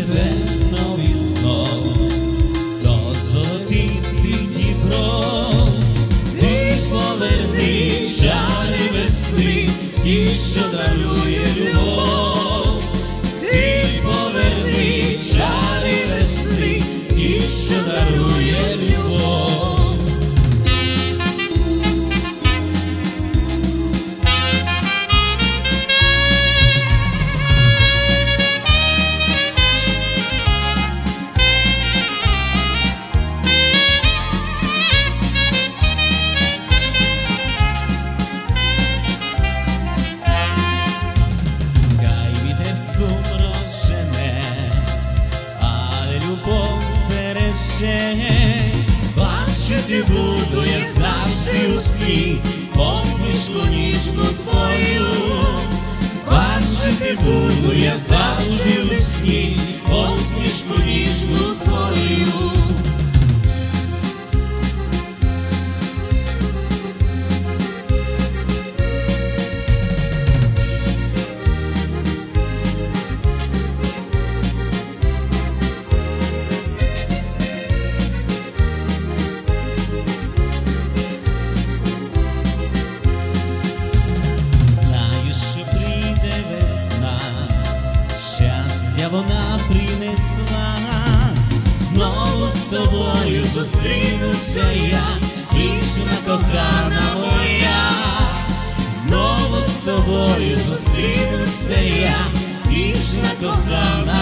небесно вісно, до золотистих дібров. Ти поверни чари весни, ті, що дарує любов. Ти поверни чари весни, ті, що дарує любов. Бачити буду, як завжди у сні, посмішку ніжну твою. Бачити буду, як завжди у сні, посмішку ніжну твою. Вона принесла, знову з тобою зустрінуся я, вічна кохана моя. Знову з тобою зустрінуся я, вічна кохана